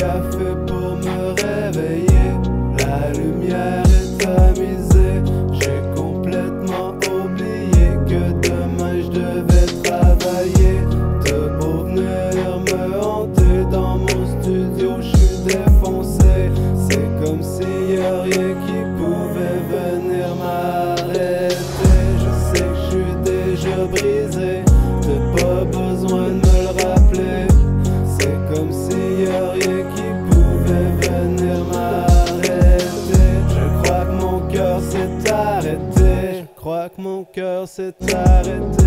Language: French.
café pour me réveiller. La lumière est tamisée. J'ai complètement oublié que demain je devais travailler. T'as beau venir me hanter dans mon studio, je suis défoncé. C'est comme s'il y a rien qui pouvait venir m'arrêter. Je sais que je suis déjà brisé, t'as pas besoin de me le rappeler. C'est comme s'il y a rien qui pouvait venir m'arrêter. Je crois que mon cœur s'est arrêté. Je crois que mon cœur s'est arrêté.